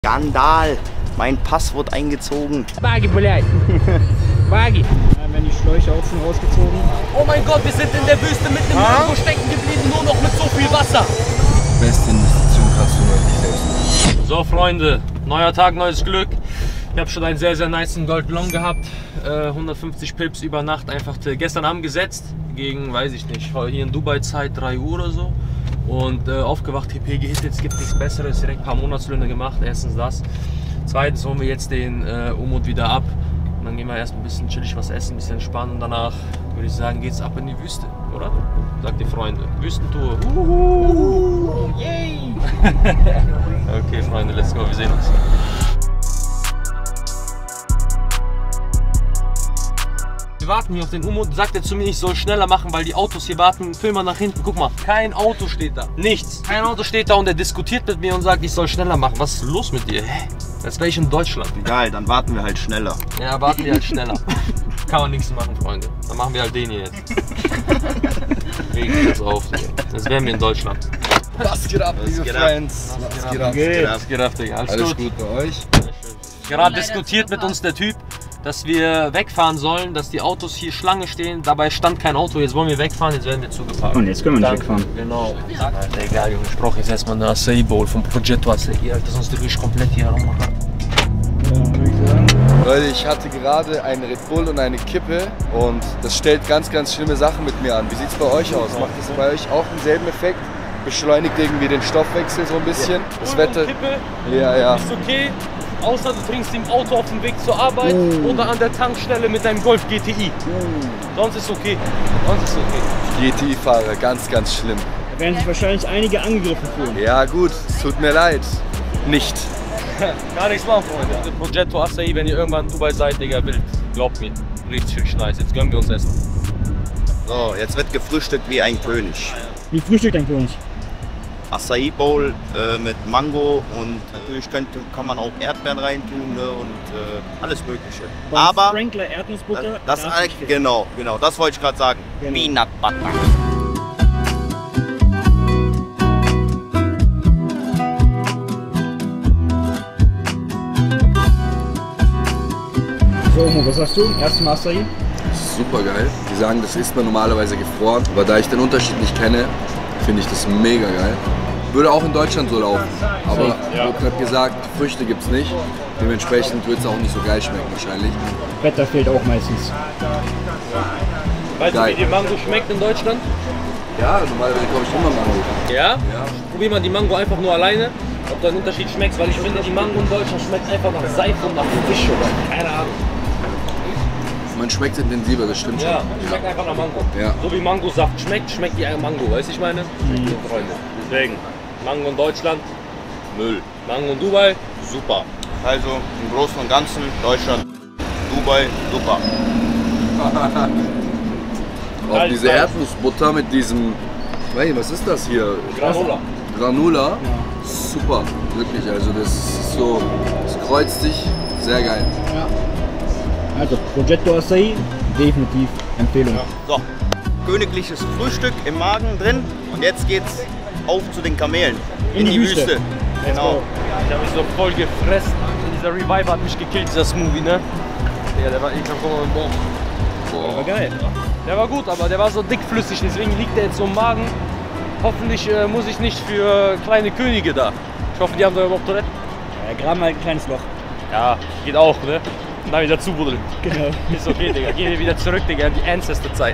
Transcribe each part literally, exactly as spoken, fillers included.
Skandal! Mein Pass wird eingezogen. Bagi, blядь. Bagi. Ja, werden die Schläuche auch schon rausgezogen. Oh mein Gott, wir sind in der Wüste mitten im Nirgendwo stecken geblieben, nur noch mit so viel Wasser. Beste Investition kannst du wirklich selbst. So Freunde, neuer Tag, neues Glück. Ich habe schon einen sehr, sehr nice Gold Long gehabt. Äh, hundertfünfzig Pips über Nacht einfach gestern Abend gesetzt. Gegen, weiß ich nicht, hier in Dubai Zeit drei Uhr oder so. Und äh, aufgewacht, T P gehittet, es gibt nichts Besseres, direkt ein paar Monatslöhne gemacht, erstens das. Zweitens holen wir jetzt den äh, Umut wieder ab und dann gehen wir erst ein bisschen chillig was essen, ein bisschen entspannen und danach würde ich sagen, geht's ab in die Wüste, oder? Sagt die Freunde. Wüstentour. Uhuhu. Yay! Okay Freunde, let's go, wir sehen uns. Wir warten hier auf den Umut, sagt er zu mir, ich soll schneller machen, weil die Autos hier warten. Film mal nach hinten, guck mal, kein Auto steht da. Nichts. Kein Auto steht da und er diskutiert mit mir und sagt, ich soll schneller machen. Was ist los mit dir? Hä? Das wäre ich in Deutschland. Egal, dann warten wir halt schneller. Ja, warten wir halt schneller. Kann man nichts machen, Freunde. Dann machen wir halt den hier jetzt. Regen jetzt auf. Das wären wir in Deutschland. Was geht ab, liebe Friends? Was geht ab? Was geht ab, Digga? Alles, Alles gut? gut bei euch? Gerade diskutiert mit uns der Typ, dass wir wegfahren sollen, dass die Autos hier Schlange stehen. Dabei stand kein Auto, jetzt wollen wir wegfahren, jetzt werden wir zugefahren. Und jetzt können wir nicht Danke. wegfahren. Genau. Alter, egal, Junge, ich brauche jetzt erstmal eine Acai Bowl vom Progetto Acai, Alter, sonst drücke ich komplett hier herum. Ja, würde ich sagen. Leute, ich hatte gerade einen Red Bull und eine Kippe und das stellt ganz, ganz schlimme Sachen mit mir an. Wie sieht es bei euch aus? Macht das bei euch auch denselben Effekt? Beschleunigt irgendwie den Stoffwechsel so ein bisschen? Das Wetter. Kippe Ja, ja. ist okay, außer du trinkst im Auto auf dem Weg zur Arbeit Uh. oder an der Tankstelle mit deinem Golf G T I. Uh. Sonst ist okay. Sonst ist okay. G T I-Fahrer, ganz, ganz schlimm. Da werden sich wahrscheinlich einige angegriffen fühlen. Ja gut, es tut mir leid. Nicht. Gar nichts machen, Freunde. Progetto Acai, wenn ihr irgendwann in Dubai seid, Digga, wild. Glaubt mir. Richtig, richtig nice. Jetzt gönnen wir uns Essen. So, jetzt wird gefrühstückt wie ein König. Wie frühstückt ein König? Acai Bowl äh, mit Mango und natürlich könnte, kann man auch Erdbeeren reintun, ne, und äh, alles Mögliche. Beim Aber Sprinkler, Erdnussbutter. das, darf das nicht fehlen. genau, genau, das wollte ich gerade sagen. Genau. Peanut Butter. So, Mo, was sagst du? Erstes Mal Acai? Super geil. Die sagen, das isst man normalerweise gefroren, aber da ich den Unterschied nicht kenne, finde ich das mega geil. Würde auch in Deutschland so laufen, aber Ja. Luke hat gesagt, Früchte gibt es nicht. Dementsprechend wird es auch nicht so geil schmecken wahrscheinlich. Wetter fehlt auch meistens. Weißt du, Geil. wie die Mango schmeckt in Deutschland? Ja, normalerweise glaube ich immer Mango. Ja? Ja. Probier mal die Mango einfach nur alleine, ob du einen Unterschied schmeckst, weil ich finde, die Mango in Deutschland schmeckt einfach nach Seife und nach Fisch oder keine Ahnung. Man schmeckt intensiver, das stimmt Ja, schon. schmeckt einfach nach Mango. Ja. So wie Mangosaft schmeckt, schmeckt die Mango, weißt du, ich meine? Mhm. Freunde. Deswegen, Mango in Deutschland, Müll. Mango in Dubai, Super. Also im Großen und Ganzen Deutschland, Dubai, super. Auch Geil, diese geil. Erdnussbutter mit diesem, hey, was ist das hier? Granola. Granula. Super, wirklich. Also das ist so, das kreuzt sich, sehr geil. Ja. Also, Progetto Acai, definitiv Empfehlung. So, königliches Frühstück im Magen drin und jetzt geht's auf zu den Kamelen. In die Wüste. Genau. Ich habe mich so voll gefressen. Dieser Reviver hat mich gekillt, dieser Smoothie, ne? Ja, der war ekelhaft. Boah. War geil. Der war gut, aber der war so dickflüssig, deswegen liegt der jetzt so im Magen. Hoffentlich äh, muss ich nicht für kleine Könige da. Ich hoffe, die haben da überhaupt Toiletten. Ja, graben halt ein kleines Loch. Ja, geht auch, ne? Na, wieder zubuddeln. Genau. Ist okay, Digga. Gehen wir wieder zurück, Digga, in die Ancestor-Zeit.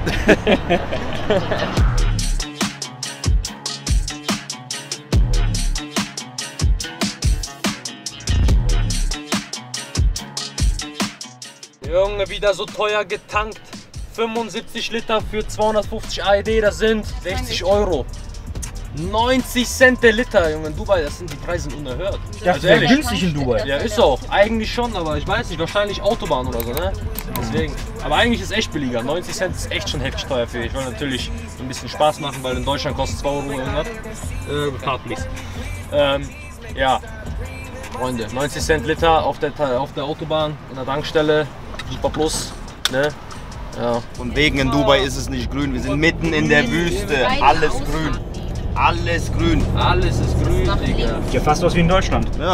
Junge, wieder so teuer getankt. fünfundsiebzig Liter für zweihundertfünfzig A E D, das sind sechzig Euro. neunzig Cent der Liter, Junge, in Dubai, das sind die Preise unerhört. Ich dachte, das wäre günstig in Dubai. Ja, ist auch. Eigentlich schon, aber ich weiß nicht, wahrscheinlich Autobahn oder so, ne? Deswegen. Aber eigentlich ist echt billiger. neunzig Cent ist echt schon heftig teuer für. Ich will natürlich ein bisschen Spaß machen, weil in Deutschland kostet zwei Euro irgendwas. Äh, Card, please. Ähm, ja. Freunde, neunzig Cent Liter auf der, auf der Autobahn, in der Tankstelle. Super Plus, ne? Ja. Von wegen in Dubai ist es nicht grün, wir sind mitten in der Wüste, alles grün. Alles grün. Alles ist grün, Digga. Sieht ja fast aus wie in Deutschland. Ja. Richtig.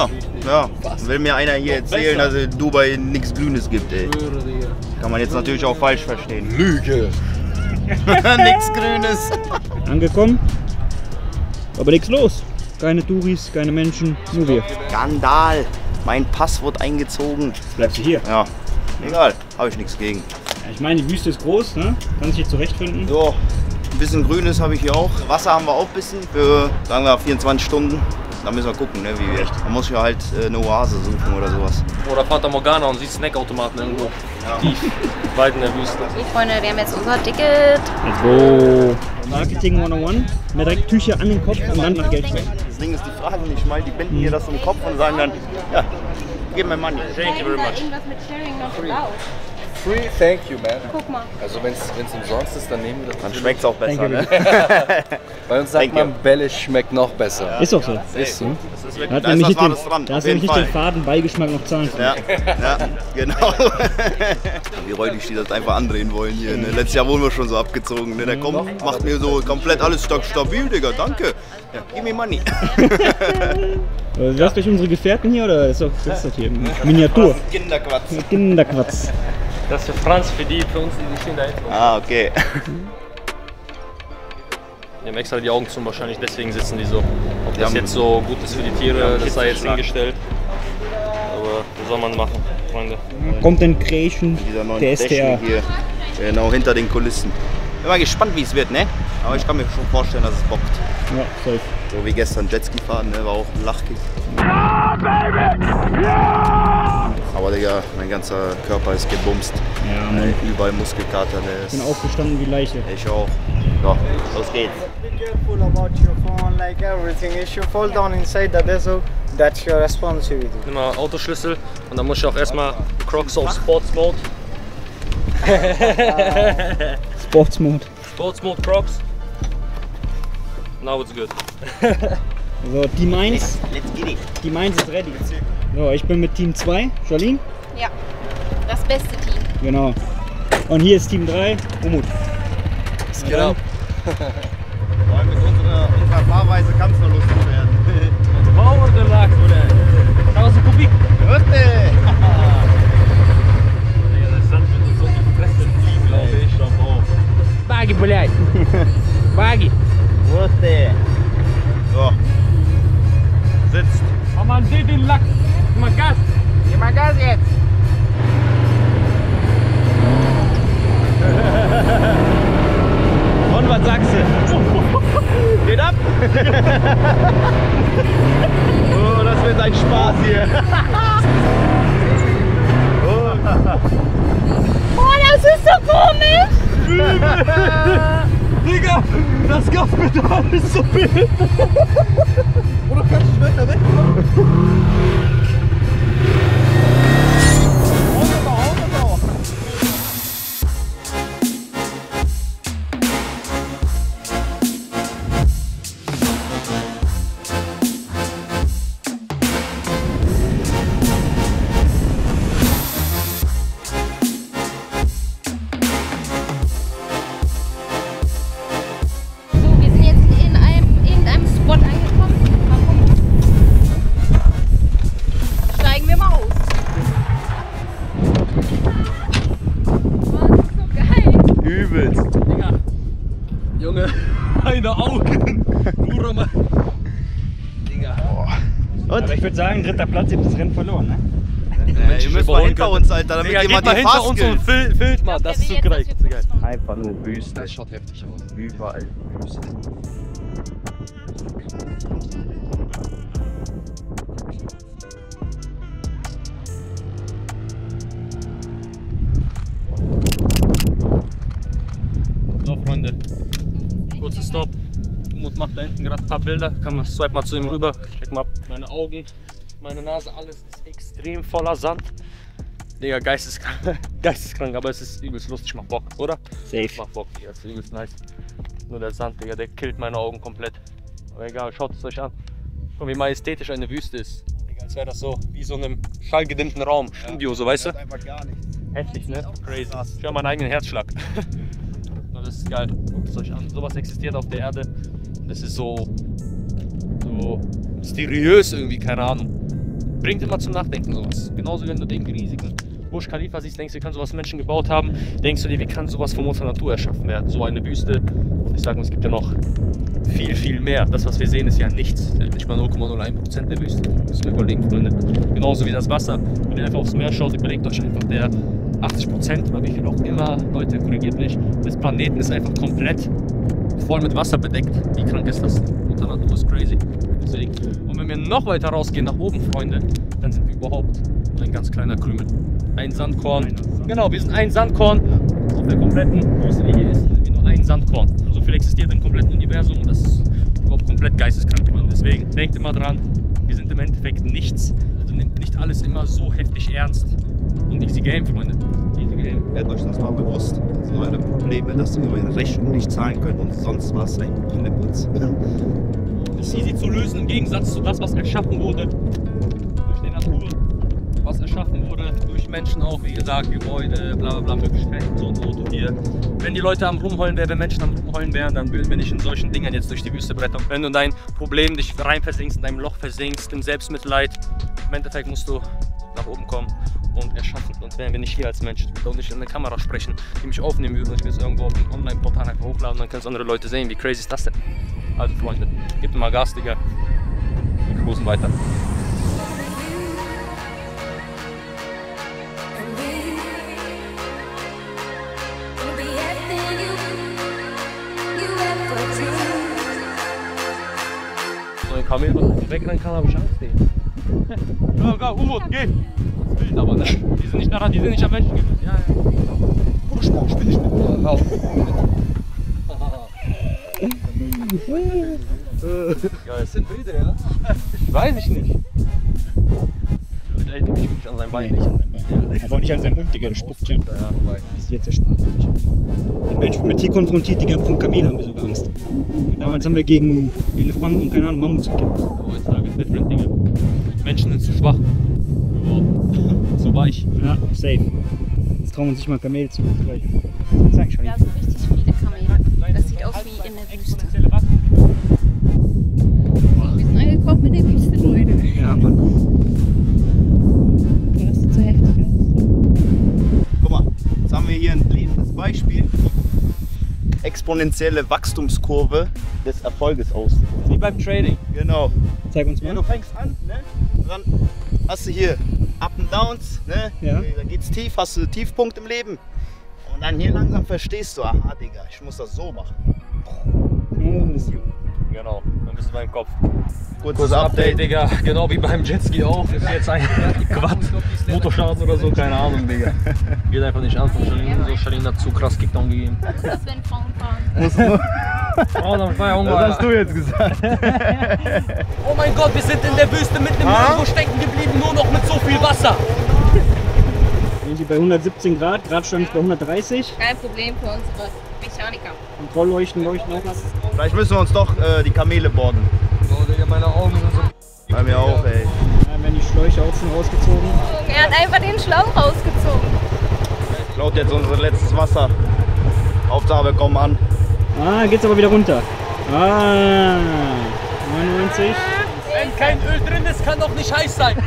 Ja, will mir einer hier erzählen, dass es in Dubai nichts Grünes gibt, ey. Kann man jetzt natürlich auch falsch verstehen. Lüge! Nichts Grünes. Angekommen, aber nichts los. Keine Touris, keine Menschen, nur wir. Skandal. Mein Pass wird eingezogen. Jetzt bleibst du hier. Ja, egal, habe ich nichts gegen. Ja, ich meine, die Wüste ist groß, ne? Kannst dich zurechtfinden. So, ein bisschen Grünes habe ich hier auch. Wasser haben wir auch ein bisschen für, sagen wir, vierundzwanzig Stunden. Da müssen wir gucken, ne, wie wir. Man muss ja halt äh, eine Oase suchen oder sowas. Oder Fata Morgana und siehst Snackautomaten irgendwo. Ja. Tief, weit in der Wüste. Okay, Freunde, wir haben jetzt unser Ticket. Let's go. Marketing hundertundeins. Mehr direkt Tücher an den Kopf und dann nach Geld fragen. Das Ding ist die Frage nicht mal, die binden mir das im Kopf und sagen dann, ja, gib mir Money. Thank you very much. Irgendwas mit Sharing noch erlaubt. Free, thank you, man. Guck mal. Also wenn es umsonst ist, dann nehmen wir das. Dann schmeckt es auch besser, ne? Bei uns sagt Thank you. man, Bellisch schmeckt noch besser. Ist auch so. Ist so. Da Da hat ist nämlich was nicht den, Wahres dran, da auf hast jeden nämlich nicht Fall. den faden Beigeschmack noch Zahlen. Ja, ja, genau. Wie räudig die das einfach andrehen wollen hier. Ne? Letztes Jahr wurden wir schon so abgezogen. Ne? Der kommt, macht mir so komplett alles stabil, Digga, danke. Ja, gib mir Money. Äh, Lasst euch unsere Gefährten hier oder ist das, ist das hier Miniatur? Kinderquatsch. Kinderquatsch. Das ist für Franz, für die, für uns, die stehen da hinten. Ah, okay. Die haben extra die Augen zu, wahrscheinlich deswegen sitzen die so. Ob Die das haben- jetzt so gut ist für die die Tiere, haben das sei jetzt Hitzeschlag. hingestellt. Aber was soll man machen, Freunde? Content Creation, Dieser neuen der S T R. Technik hier. Genau, hinter den Kulissen. Bin mal gespannt, wie es wird, ne? Aber ich kann mir schon vorstellen, dass es bockt. Ja, safe. So wie gestern Jetski fahren, ne? War auch ein Lachkick. Aber Digga, mein ganzer Körper ist gebumst. Ja, Mann. Äh, Überall Muskelkater, der Ich bin ist. aufgestanden wie Leiche. Ich auch. So, los geht's. Be careful about your phone, like everything. If you fall down inside the desert, that's your responsibility. Nimm mal Autoschlüssel und dann muss ich auch erstmal Crocs auf Sports Mode. Sports Mode. Sports Mode Crocs. Now it's good. So, Team eins. Let's get it. Team eins ist ready. So, ich bin mit Team zwei, Jolene. Ja, das beste Team. Genau. Und hier ist Team drei, Umut. Es geht ab. Vor allem mit unserer, unserer Fahrweise kann es nur lustig werden. Power Deluxe, oder? tausend Kubik. Hörte! Der Sand wird uns so in die Fresse fliegen, glaube ich. Баги, блядь. Баги. Hörte! So. Sitzt. Aber man sieht den Lack. Gib mal Gas. Gib mal Gas jetzt! Und was sagst du? Geht ab! Oh, das wird ein Spaß hier. Oh, das ist so komisch! Digga, das Gaspedal ist so behindert. Oder kannst du weiter weg? So, wir sind jetzt in einem, irgendeinem Spot angekommen. Mal gucken. Steigen wir mal aus. Oh, das ist so geil. Übelst. Digga. Junge, meine Augen. Bruder, Mann. Digga. Aber ich würde sagen, dritter Platz, ihr habt das Rennen verloren, ne? Äh, ihr müsst mal hinter uns, Alter, damit Digga, ihr mal geht mal die hinter uns und Fahrskills. fil filmt mal. Das ist so Der will geil. jetzt, dass wir Fotos machen. Einfach nur Wüste. Das schaut heftig aus. Überall Wüste. So, Freunde. Kurzer Stopp. Umut macht da hinten gerade ein paar Bilder. Kann man swipe mal zu ihm rüber. Check mal ab. Meine Augen, meine Nase, alles ist extrem voller Sand. Digga, geisteskrank. Geisteskrank, aber es ist übelst lustig. Macht Bock, oder? Safe. Macht Bock, Digga. Das ist übelst nice. Nur der Sand, Digga, der killt meine Augen komplett. Aber egal, schaut es euch an. Und wie majestätisch eine Wüste ist. Digga, als wäre das so wie so einem schallgedimmten Raum. Studio, so weißt du? Einfach gar nichts. Heftig, ne? Crazy. Ich höre meinen eigenen Herzschlag. Das ist geil. Guckt es euch an. Sowas existiert auf der Erde. Das ist so, so mysteriös irgendwie, keine Ahnung. bringt immer zum Nachdenken sowas. Genauso, wenn du den riesigen Burj Khalifa siehst, denkst du, wie kann sowas Menschen gebaut haben, denkst du dir, wie kann sowas von unserer Natur erschaffen werden? So eine Wüste. Und ich sage mal, es gibt ja noch viel, viel mehr. Das, was wir sehen, ist ja nichts. Nicht mal null Komma null eins Prozent der Wüste. Das müssen wir überlegen, Freunde. Genauso wie das Wasser. Wenn ihr einfach aufs Meer schaut, überlegt euch einfach, der achtzig Prozent, oder wie viel auch immer, Leute, korrigiert mich, des Planeten ist einfach komplett voll mit Wasser bedeckt. Wie krank ist das? Mutter Natur ist crazy. Deswegen. Und wenn wir noch weiter rausgehen nach oben, Freunde, dann sind wir überhaupt ein ganz kleiner Krümel. Ein Sandkorn. Genau, wir sind ein Sandkorn auf der kompletten Wüste, die hier ist. Sind wir nur ein Sandkorn. So viel existiert im kompletten Universum und das ist überhaupt komplett geisteskrank. Deswegen denkt immer dran, wir sind im Endeffekt nichts. Also nehmt nicht alles immer so heftig ernst. Und easy game, Freunde. Easy game. Werdet euch das mal bewusst. So eure Probleme, dass ihr eure Rechnung nicht zahlen könnt und sonst was, ey, Kinderputz. Das ist easy zu lösen im Gegensatz zu das, was erschaffen wurde durch die Natur. Was erschaffen wurde durch Menschen auch, wie gesagt, Gebäude, bla bla bla, Möglichkeiten, so und so und hier. Wenn die Leute am Rumheulen wären, wenn Menschen am Rumheulen wären, dann würden wir nicht in solchen Dingern jetzt durch die Wüste brettern. Wenn du in dein Problem dich rein versinkst, in deinem Loch versinkst, im Selbstmitleid, im Endeffekt musst du nach oben kommen und erschaffen. Sonst wären wir nicht hier als Menschen. Ich würde auch nicht in eine Kamera sprechen, die mich aufnehmen würden und ich will es irgendwo auf ein Online-Portal einfach hochladen, dann können es andere Leute sehen. Wie crazy ist das denn? Also Freunde, gebt mir mal Gas, Digga. Wir cruisen weiter. So ein Kamel, was wegrennen kann, habe ich Angst. Go, go, U-Boot, geh! Das ist wild, aber ne? Die sind nicht daran, die sind nicht am Menschen gewöhnt. Ja, ja. Bruder, spiel nicht mit. Raus. Ja, es sind wilde, ja? Weiß ich nicht. Ich mich an seinem Bein nicht. Er wollte nicht an seinem Mund, Digga, der spuckt schon. Ja, ist jetzt der Spaß. Ein Mensch mit Tier konfrontiert, Digga, vom Kamel haben wir sogar Angst. Damals haben wir gegen Elefanten und keine Ahnung, Mammuts gekämpft. Heutzutage ist different, Digga. Menschen sind zu schwach. Zu weich. Ja, safe. Jetzt trauen wir uns nicht mal Kamel zu vergleichen. Das sag ich schon. Da sind richtig viele Kamele. Das sieht aus wie in der Wüste. Wir sind angekommen in der Wüste, Leute. Ja, Mann. Das sieht so heftig aus. Guck mal, jetzt haben wir hier ein lebendes Beispiel. Exponentielle Wachstumskurve des Erfolges aus. Wie beim Trading. Genau. Zeig uns Ja, mal. du fängst an, ne? Dann hast du hier Up and Downs, ne? Ja. Da geht's tief, hast du Tiefpunkt im Leben. Und dann hier langsam verstehst du, aha, Digga, ich muss das so machen. Genau, dann bist du beim Kopf. Kurzes Update, Update. Digga. Genau wie beim Jetski auch. Ist jetzt ein Quad, Motorschaden oder so, keine Ahnung, Digga. Geht einfach nicht an von Charlene. So, Charlene hat zu krass Kickdown gegeben. Was ist, wenn Frauen fahren? Frauen haben Feierhunger. Was hast du jetzt gesagt? Oh mein Gott, wir sind in der Wüste mitten im Nirgendwo stecken geblieben, nur noch mit so viel Wasser. Wir sind bei hundertsiebzehn Grad, Gradstand ist bei hundertdreißig. Kein Problem für unsere Mechaniker. Kontrollleuchten leuchten auch. Vielleicht müssen wir uns doch äh, die Kamele borden. Oh, Digga, meine Augen sind so. Bei mir auch, ey. Ja, werden die Schläuche auch schon rausgezogen. Er hat einfach den Schlauch rausgezogen. Klaut jetzt unser letztes Wasser. Hauptsache, wir kommen an. Ah, geht's aber wieder runter. Ah, neunundneunzig. Wenn kein Öl drin ist, kann doch nicht heiß sein.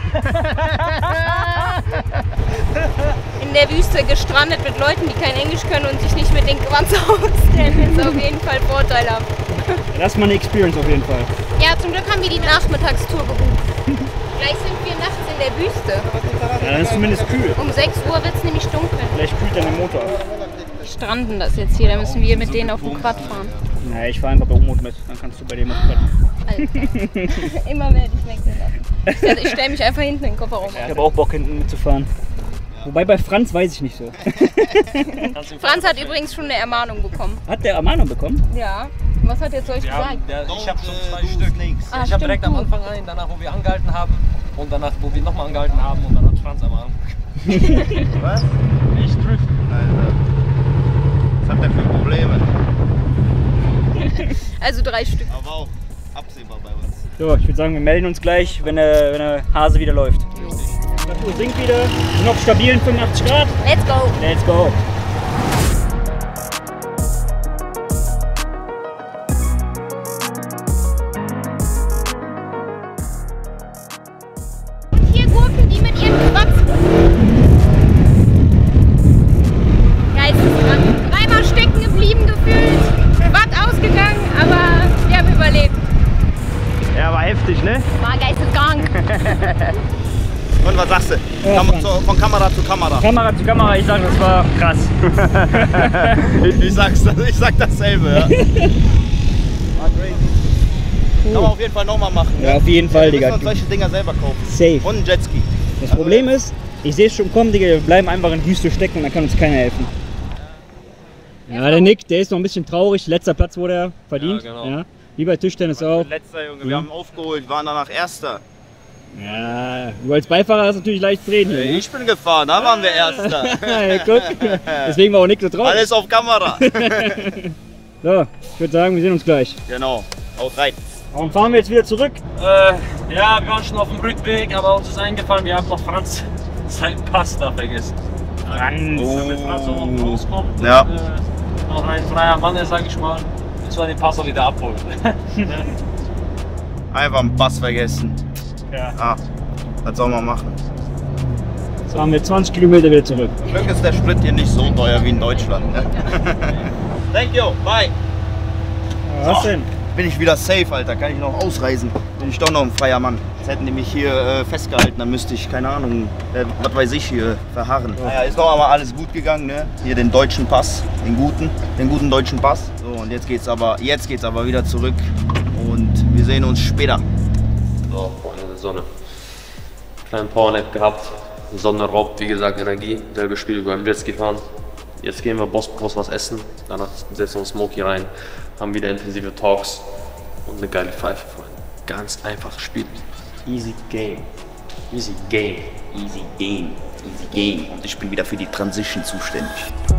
In der Wüste gestrandet mit Leuten, die kein Englisch können und sich nicht mit den Quads auskennen, ist auf jeden Fall vorteilhaft. Das ist mal eine Experience auf jeden Fall. Ja, zum Glück haben wir die Nachmittagstour gebucht. Gleich sind wir nachts in der Wüste. Ja, dann ist zumindest kühl. Um sechs Uhr wird es nämlich dunkel. Vielleicht kühlt dann der Motor. Die stranden das jetzt hier, da müssen wir mit denen auf dem Quad fahren. Naja, ich fahre einfach bei Umut mit, dann kannst du bei dem auf Quad. Alter, immer werde ich wechseln lassen. Ich, ich stelle mich einfach hinten in den Kofferraum. Ich habe auch Bock hinten mitzufahren. Wobei bei Franz weiß ich nicht so. Franz hat übrigens schon eine Ermahnung bekommen. Hat der Ermahnung bekommen? Ja. Was hat er zu euch Wir haben, gesagt? der, ich habe schon zwei Stück. Ah, ich habe direkt stimmt, am Anfang einen, danach wo wir angehalten haben und danach wo wir nochmal angehalten haben und dann hat Franz am Anfang. Was? Ich driften. Alter. Was hat der für Probleme? Also drei Stück. Aber auch absehbar bei uns. So, ich würde sagen, wir melden uns gleich, wenn der, wenn der Hase wieder läuft. Die Temperatur sinkt wieder, wir sind auf stabilen fünfundachtzig Grad. Let's go! Let's go! Hier Und was sagst du? Ja, Kam zu, von Kamera zu Kamera. Kamera zu Kamera, ich sage, das war krass. ich, ich, sag's, ich sag dasselbe. Ja. War crazy. Kann man auf jeden Fall nochmal machen. Ja, auf jeden Fall, Digga. Wir müssen uns solche Dinger selber kaufen. Safe. Und einen Jetski. Das Problem ist, ich sehe es schon kommen, Digga, wir bleiben einfach in Wüste stecken und dann kann uns keiner helfen. Ja, der Nick, der ist noch ein bisschen traurig. Letzter Platz wurde er verdient. Ja, genau. Ja. Wie bei Tischtennis auch. Letzter Junge, wir haben aufgeholt, waren danach Erster. Ja, du als Beifahrer hast natürlich leicht reden hier. Ne? Ich bin gefahren, da waren wir Erster. Ja, guck. Deswegen war auch Nick so traurig. Alles auf Kamera. So, ich würde sagen, wir sehen uns gleich. Genau, haut rein. Warum fahren wir jetzt wieder zurück? Äh, ja, wir waren schon auf dem Rückweg, aber uns ist eingefallen, wir haben noch Franz seinen Pass da vergessen. Franz. Oh. Wenn Franz auch noch rauskommt, Ja. und, äh, noch ein freier Mann ist, sag ich mal, müssen wir den Pass auch wieder abholen. Einfach einen Pass vergessen. Ja. Ah, was soll man machen? So haben wir zwanzig Kilometer wieder zurück. Zum Glück ist der Sprit hier nicht so teuer wie in Deutschland. Ne? Thank you, bye. Was So. denn? Bin ich wieder safe, Alter. Kann ich noch ausreisen? Bin ich doch noch ein freier Mann. Jetzt hätten die mich hier äh, festgehalten, dann müsste ich, keine Ahnung, äh, was weiß ich, hier verharren. Naja, ist noch einmal alles gut gegangen, ne? Hier den deutschen Pass, den guten, den guten deutschen Pass. So, und jetzt geht's aber, jetzt geht's aber wieder zurück und wir sehen uns später. So, Freunde der Sonne. Kleinen Powernap gehabt. Sonne raubt, wie gesagt, Energie. Selbe Spiel wie beim Jetski fahren. Jetzt gehen wir Bosporus was essen. Danach setzen wir uns Smoky rein. Haben wieder intensive Talks und eine geile Pfeife, Freunde. Ganz einfach spielen. Easy Game. Easy Game. Easy Game, easy Game. Und ich bin wieder für die Transition zuständig.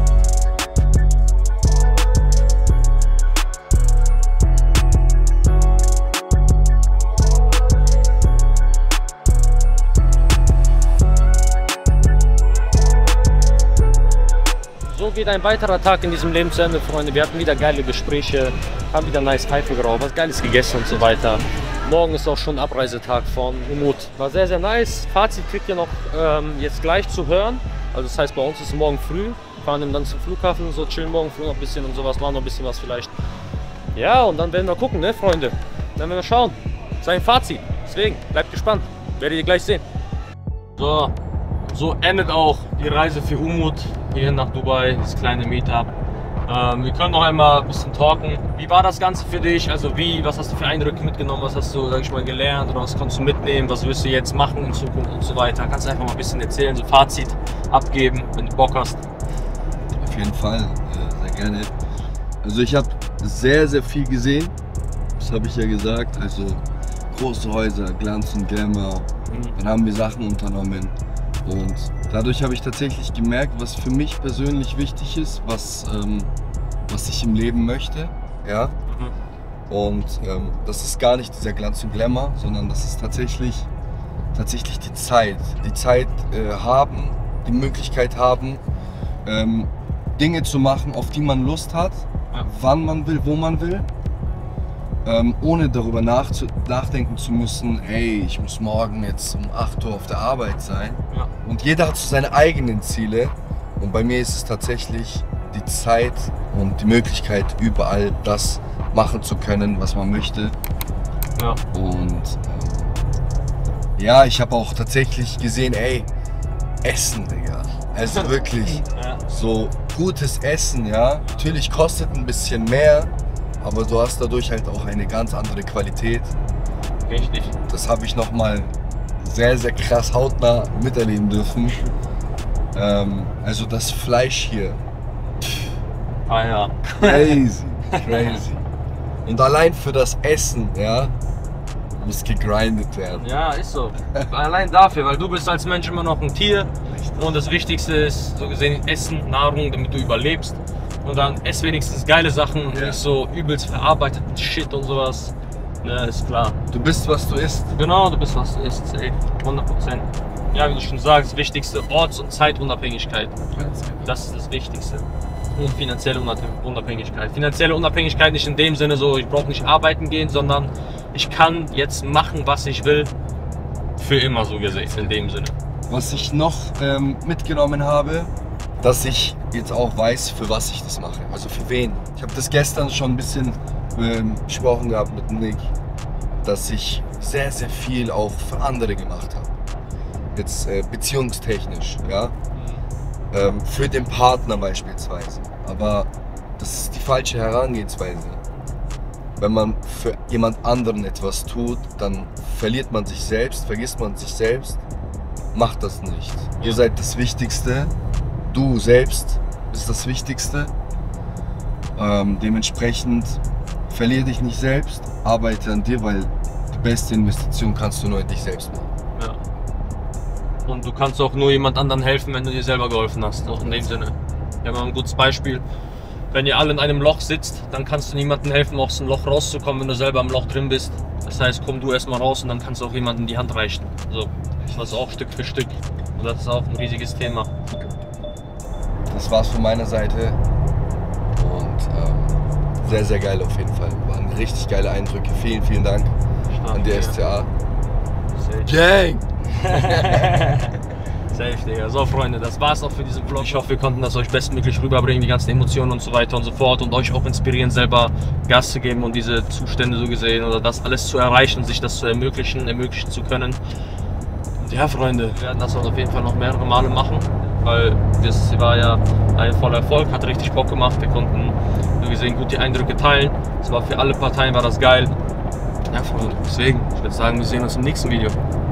So geht ein weiterer Tag in diesem Leben zu Ende, Freunde. Wir hatten wieder geile Gespräche, haben wieder nice Pfeife geraucht, was Geiles gegessen und so weiter. Morgen ist auch schon Abreisetag von Umut. War sehr, sehr nice. Fazit kriegt ihr noch ähm, jetzt gleich zu hören. Also das heißt, bei uns ist es morgen früh. Wir fahren dann zum Flughafen, so chillen morgen früh noch ein bisschen und sowas, machen noch ein bisschen was vielleicht. Ja, und dann werden wir gucken, ne, Freunde. Dann werden wir schauen. Sein Fazit. Deswegen, bleibt gespannt. Werdet ihr gleich sehen. So, so endet auch die Reise für Umut hierhin nach Dubai, das kleine Meetup. Ähm, wir können noch einmal ein bisschen talken. Wie war das Ganze für dich? Also wie, was hast du für Eindrücke mitgenommen? Was hast du, sag ich mal, gelernt oder was konntest du mitnehmen? Was wirst du jetzt machen in Zukunft und so weiter? Kannst du einfach mal ein bisschen erzählen, so Fazit abgeben, wenn du Bock hast. Auf jeden Fall, äh, sehr gerne. Also ich habe sehr, sehr viel gesehen. Das habe ich ja gesagt. Also große Häuser, Glanz und Glamour. Mhm. Dann haben wir Sachen unternommen. Und dadurch habe ich tatsächlich gemerkt, was für mich persönlich wichtig ist, was, ähm, was ich im Leben möchte. Ja? Mhm. Und ähm, das ist gar nicht dieser Glanz und Glamour, sondern das ist tatsächlich, tatsächlich die Zeit. Die Zeit äh, haben, die Möglichkeit haben, ähm, Dinge zu machen, auf die man Lust hat, Ja. wann man will, wo man will. Ähm, ohne darüber nachzu nachdenken zu müssen, hey, ich muss morgen jetzt um acht Uhr auf der Arbeit sein. Ja. Und jeder hat so seine eigenen Ziele. Und bei mir ist es tatsächlich die Zeit und die Möglichkeit, überall das machen zu können, was man möchte. Ja. Und ähm, ja, ich habe auch tatsächlich gesehen, ey, Essen, Digga. Also wirklich, Ja. so gutes Essen, ja. Natürlich kostet ein bisschen mehr, aber du hast dadurch halt auch eine ganz andere Qualität. Richtig. Das habe ich nochmal sehr, sehr krass hautnah miterleben dürfen. Ähm, also das Fleisch hier, Ah ja. crazy, crazy. Und allein für das Essen, ja, muss gegrindet werden. Ja, ist so. Allein dafür, weil du bist als Mensch immer noch ein Tier und das Wichtigste ist so gesehen Essen, Nahrung, damit du überlebst. Und dann ess wenigstens geile Sachen und Ja. nicht so übelst verarbeiteten Shit und sowas. Ne, ist klar. Du bist, was du isst. Genau, du bist was du isst, ey. hundert Prozent. Ja, wie du schon sagst, das Wichtigste, Orts- und Zeitunabhängigkeit. Das ist das Wichtigste. Und finanzielle Unabhängigkeit. Finanzielle Unabhängigkeit nicht in dem Sinne so, ich brauche nicht arbeiten gehen, sondern ich kann jetzt machen, was ich will. Für immer so gesehen, in dem Sinne. Was ich noch ähm, mitgenommen habe, dass ich jetzt auch weiß, für was ich das mache. Also für wen. Ich habe das gestern schon ein bisschen ähm, besprochen gehabt mit Nick, dass ich sehr, sehr viel auch für andere gemacht habe. jetzt äh, beziehungstechnisch, ja, ähm, für den Partner beispielsweise. Aber das ist die falsche Herangehensweise. Wenn man für jemand anderen etwas tut, dann verliert man sich selbst, vergisst man sich selbst. Macht das nicht. Ihr seid das Wichtigste. Du selbst bist das Wichtigste. Ähm, dementsprechend verlier dich nicht selbst, arbeite an dir, weil die beste Investition kannst du nur in dich selbst machen. Ja. Und du kannst auch nur jemand anderen helfen, wenn du dir selber geholfen hast. Auch in dem Sinne. Wir haben ein gutes Beispiel. Wenn ihr alle in einem Loch sitzt, dann kannst du niemandem helfen, aus dem Loch rauszukommen, wenn du selber im Loch drin bist. Das heißt, komm du erstmal raus und dann kannst du auch jemandem die Hand reichen. So, das ist auch Stück für Stück. Und das ist auch ein riesiges Thema. Das war's von meiner Seite. Und ähm, sehr, sehr geil auf jeden Fall. Waren richtig geile Eindrücke. Vielen, vielen Dank Stark, an die ja. S C A. Safe. Gang! Safe, Digga. So, Freunde, das war's auch für diesen Vlog. Ich hoffe, wir konnten das euch bestmöglich rüberbringen, die ganzen Emotionen und so weiter und so fort. Und euch auch inspirieren, selber Gas zu geben und diese Zustände so gesehen oder das alles zu erreichen, sich das zu ermöglichen, ermöglichen zu können. Und ja, Freunde, wir werden das auf jeden Fall noch mehrere Male machen, weil das war ja ein voller Erfolg, hat richtig Bock gemacht. Wir konnten, so gesehen, gut die Eindrücke teilen. Es war für alle Parteien war das geil. Ja, Freunde, deswegen, ich würde sagen, wir sehen uns im nächsten Video.